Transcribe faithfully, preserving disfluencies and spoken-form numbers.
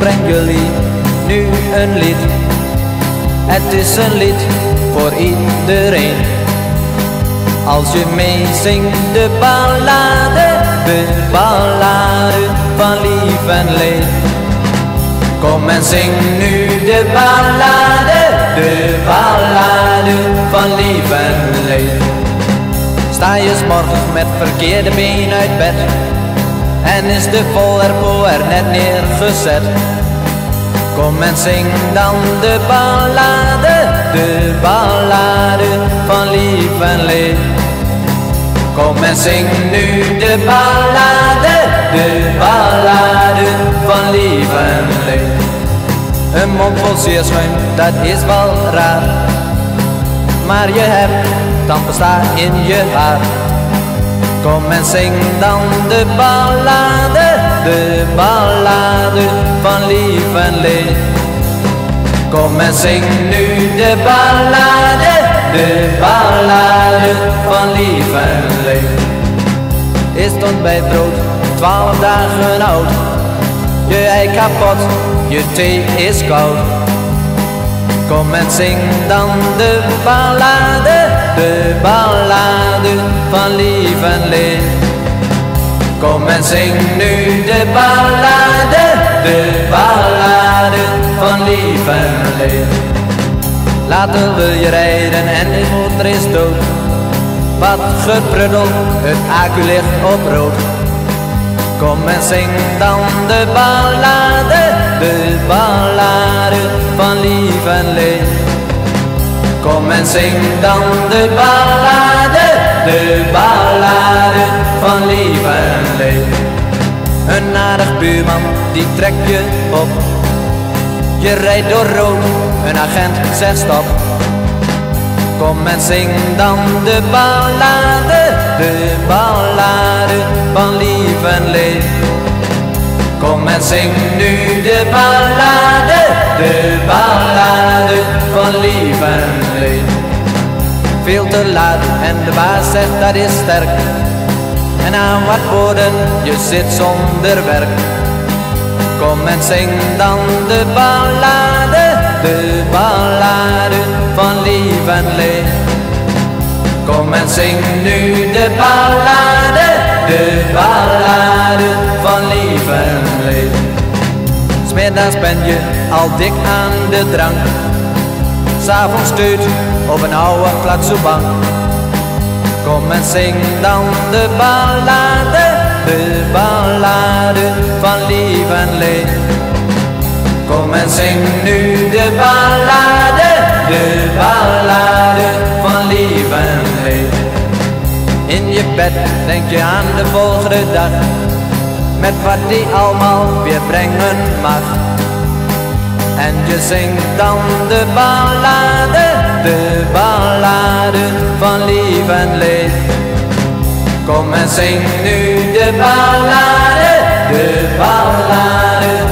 breng jullie nu een lied. Het is een lied voor iedereen. Als je meezingt de ballade, de ballade van lief en leed. Kom en zing nu de ballade, de ballade van lief en leed. Sta je 's morgens met verkeerde been uit bed en is de voorpo er net neergezet. Kom en zing dan de ballade, de ballade van lief en leed. Kom en zing nu de ballade, de ballade van lief en leed. Een mond vol zeerschuim, dat is wel raar, maar je hebt tandpasta in je haar. Kom en zing dan de ballade, de ballade van lief en leed. Kom en zing nu de ballade, de ballade van lief en leed. Is stond bij het brood, twaalf dagen oud. Je ei kapot, je thee is koud. Kom en zing dan de ballade, de ballade van lief en leed. Kom en zing nu de ballade, de ballade van lief en leed. Later wil je rijden en de motor is dood. Wat geprudel, het accu ligt op rood. Kom en zing dan de ballade, de ballade van lief en leed. Kom en zing dan de ballade, de ballade van lief en leed. Een aardig buurman, die trekt je op. Je rijdt door rood, een agent zegt stop. Kom en zing dan de ballade, de ballade van lief en leed. Kom en zing nu de ballade, de ballade van lief en leed. Veel te laat en de baas zegt dat is sterk. En aan wat woorden, je zit zonder werk. Kom en zing dan de ballade, de ballade van lief en leed. Kom en zing nu de ballade, de ballade van lief en leed. 'S middags ben je al dik aan de drank, 's avonds steut op een oude platsoebank. Kom en zing dan de ballade, de ballade van lief en leed. Kom en zing nu de ballade, de ballade van lief en leed. In je bed denk je aan de volgende dag, met wat die allemaal weer brengen mag. En je zingt dan de ballade, de ballade van lief en leed. Kom en zing nu de ballade, de ballade